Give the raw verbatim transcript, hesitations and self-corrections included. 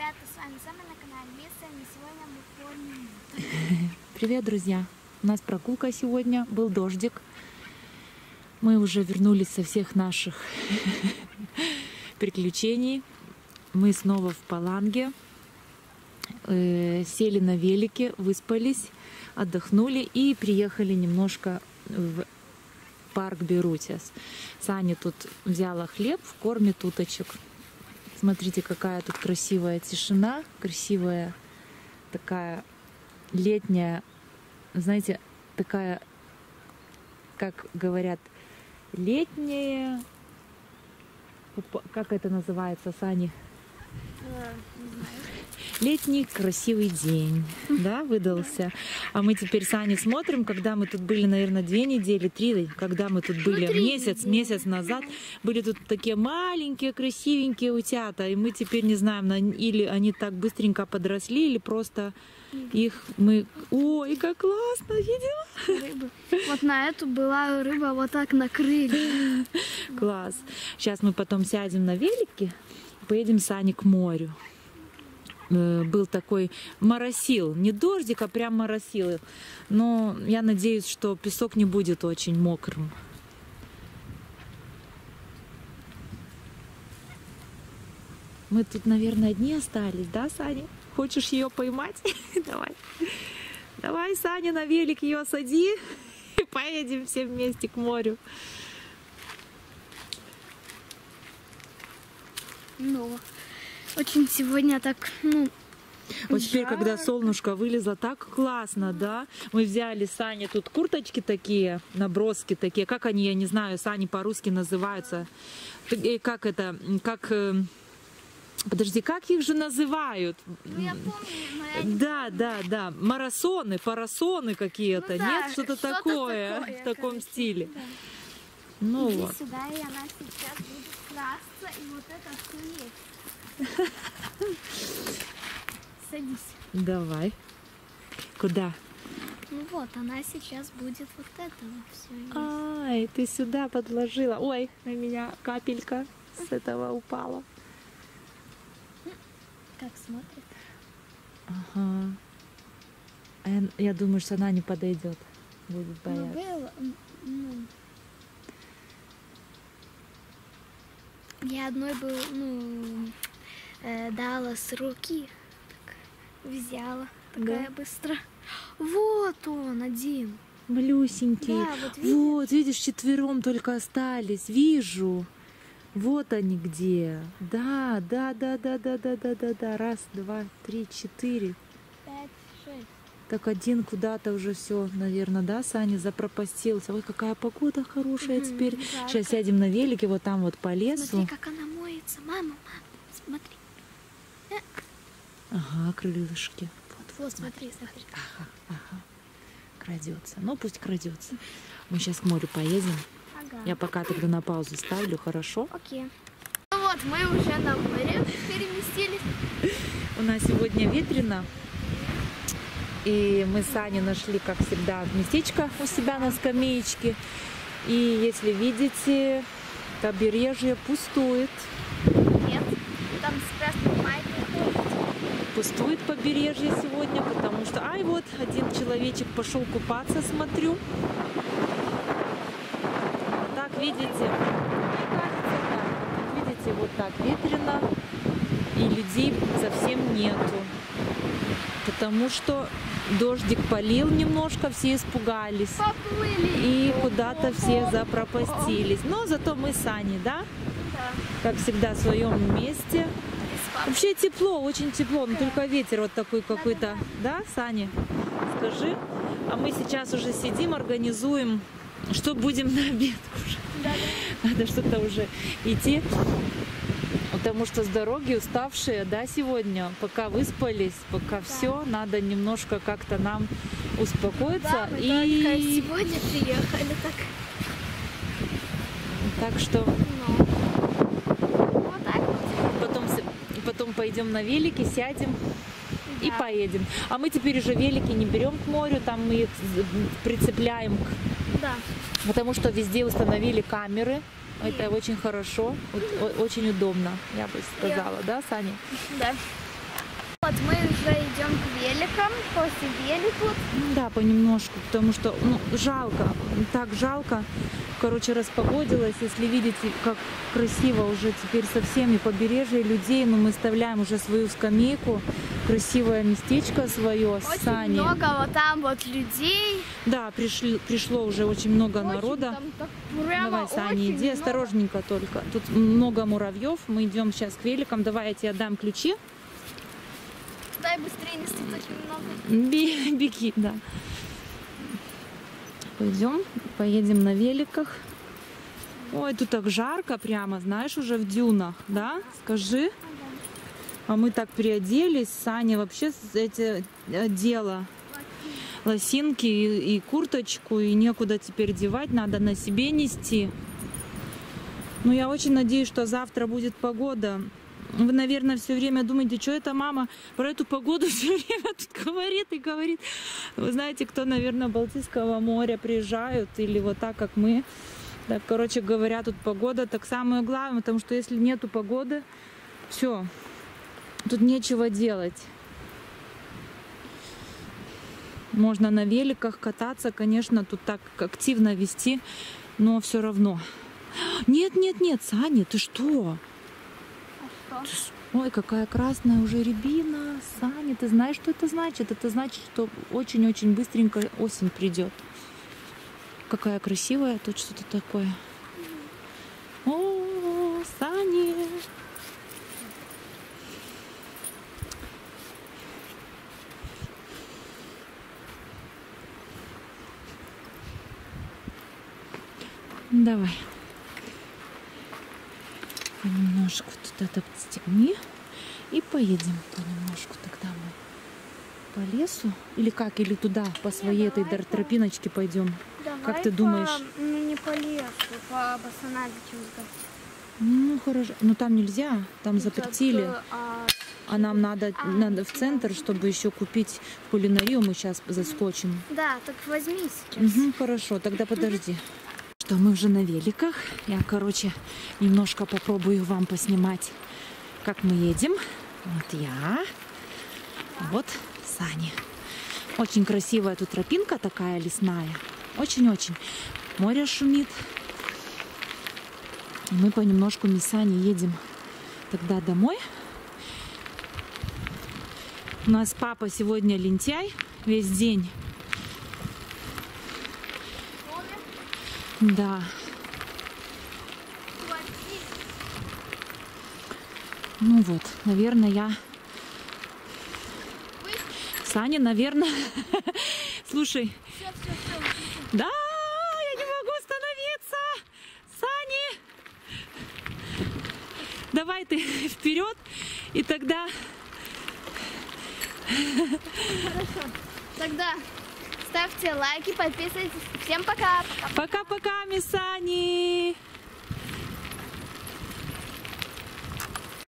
ребята, с вами Сама на канале Место, и сегодня мы кормим. Привет, друзья! У нас прогулка сегодня, был дождик. Мы уже вернулись со всех наших приключений. Мы снова в Паланге, э, сели на велике, выспались, отдохнули и приехали немножко в парк Берутис. Саня тут взяла хлеб, кормит уточек. Смотрите, какая тут красивая тишина, красивая такая летняя, знаете, такая, как говорят, летняя, как это называется, Сани? Не знаю. Летний красивый день, да, выдался. А мы теперь с Аней смотрим, когда мы тут были, наверное, две недели, три, когда мы тут были, ну, месяц, недели. месяц назад, были тут такие маленькие, красивенькие утята, и мы теперь не знаем, или они так быстренько подросли, или просто их мы... Ой, как классно, видела? Рыба. Вот на эту была рыба, вот так накрыли. Класс. Сейчас мы потом сядем на велике, поедем с Аней к морю. Был такой моросил, не дождик, а прям моросил. Но я надеюсь, что песок не будет очень мокрым. Мы тут, наверное, одни остались, да, Саня? Хочешь ее поймать? Давай. Давай, Саня, на велик ее сади и поедем все вместе к морю. Ну, очень сегодня так, ну, вот теперь, жарко. когда солнышко вылезло, так классно, да? Мы взяли с Саней тут курточки такие, наброски такие. Как они, я не знаю, Сани по-русски называются. Как это, как... Подожди, как их же называют? Ну, я помню, но я не Да, помню. да, да. Марафоны, парасоны какие-то. Ну, да, нет? Что-то что-то такое, такое, в таком короче, стиле. да. Ну Иди вот. сюда, и она сейчас будет красться, и вот это все есть. Садись. Давай. Куда? Ну вот, она сейчас будет вот это все есть. Ай, ты сюда подложила. Ой, на меня капелька с этого упала. Как смотрит? Ага. А я, я думаю, что она не подойдет. Будет Ну, бояться. было, ну, я одной был, ну, э, дала с руки, так, взяла, такая Да? быстро. Вот он один. Малюсенький. Да, вот видишь? Вот, видишь, четвером только остались. Вижу. Вот они где. Да, да, да, да, да, да, да, да, да. Раз, два, три, четыре. Пять, шесть. Так один куда-то уже все, наверное, да, Саня, запропастился. Ой, какая погода хорошая Мгм, теперь. жарко. Сейчас сядем на велике вот там вот по лесу. Смотри, как она моется. Мама, мама, смотри. Ага, крылышки. Вот, Вот, смотри, смотри. Ага, ага. Крадется. Ну, пусть крадется. Мы сейчас к морю поедем. Ага. Я пока тогда на паузу ставлю, хорошо? Окей. Ну вот, мы уже на море переместились. У нас сегодня ветрено. И мы с Аней нашли, как всегда, местечко у себя на скамеечке. И если видите, побережье пустует. Нет, там с красной майкой ходит. Пустует побережье сегодня, потому что... Ай, вот один человечек пошел купаться, смотрю. Так, видите? Мне кажется, да. Видите, вот так ветрено. И людей совсем нету. Потому что дождик полил немножко, все испугались. Поплыли. И куда-то все запропастились. Но зато мы с Аней, да? Да. Как всегда, в своем месте. Вообще тепло, очень тепло, но только ветер вот такой какой-то, да, Саня? Скажи. А мы сейчас уже сидим, организуем, что будем на обед уже. Да, да. Надо что-то уже идти. Потому что с дороги уставшие, да, сегодня, пока выспались, пока Да. все, надо немножко как-то нам успокоиться. Да, мы и только сегодня приехали, так. Так что Ну, вот так вот. потом, с- потом пойдем на велике, сядем и Да. поедем. А мы теперь уже велики не берем к морю, там мы их прицепляем, к- Да. потому что везде установили камеры. Это очень хорошо, очень удобно, я бы сказала, да, Саня? Да. Вот мы уже идем к великам, посидели тут. Да, понемножку, потому что ну, жалко, так жалко. Короче, распогодилось. Если видите, как красиво уже теперь со всеми побережье людей, но мы вставляем уже свою скамейку, красивое местечко свое с Очень Саней. много вот там вот людей. Да, пришли, пришло уже очень много Очень, народа. там так прямо Давай, Саня, очень иди много. осторожненько только. Тут много муравьев. Мы идем сейчас к великам. Давай я тебе отдам ключи. Дай быстрее, нас тут очень много. Би- Беги, да. Пойдем, поедем на великах. Ой, тут так жарко прямо, знаешь, уже в дюнах, да? Скажи. А мы так переоделись. Саня вообще эти одела лосинки и, и курточку, и некуда теперь девать, надо на себе нести. Но я очень надеюсь, что завтра будет погода. Вы, наверное, все время думаете, что это мама про эту погоду все время тут говорит и говорит. Вы знаете, кто, наверное, Балтийского моря приезжают или вот так, как мы. Так, короче говоря, тут погода так самое главное, потому что если нету погоды, все, тут нечего делать. Можно на великах кататься, конечно, тут так активно вести, но все равно. Нет, нет, нет, Саня, ты что? А Ты что? ж- Ой, какая красная уже рябина. Саня, ты знаешь, что это значит? Это значит, что очень-очень быстренько осень придет. Какая красивая, тут что-то такое. О, Саня. Давай. Понемножку тут это подстегни. И поедем понемножку тогда мы по лесу. Или как? Или туда, по своей этой давай дар- по- тропиночке пойдем. Давай Как ты по- думаешь? Ну, не по лесу, по Босонабичу. Ну, хорошо. Но там нельзя. Там запретили. а, А нам надо, А, надо в центр, да. чтобы еще купить в кулинарию. Мы сейчас заскочим. Да, так возьми сейчас. Угу, хорошо, тогда подожди. Что, мы уже на великах. Я, короче, немножко попробую вам поснимать, как мы едем. Вот я. Вот Саня. Очень красивая тут тропинка такая лесная. Очень-очень. Море шумит. И мы понемножку мы с Саней едем тогда домой. У нас папа сегодня лентяй весь день. Да. Ну вот, наверное, я... Саня, наверное... Слушай. Все, все, все. Да, я не могу остановиться. Саня. Давай ты вперед, и тогда... Хорошо. Тогда ставьте лайки, подписывайтесь. Всем пока. Пока. Пока-пока, мисс Сани.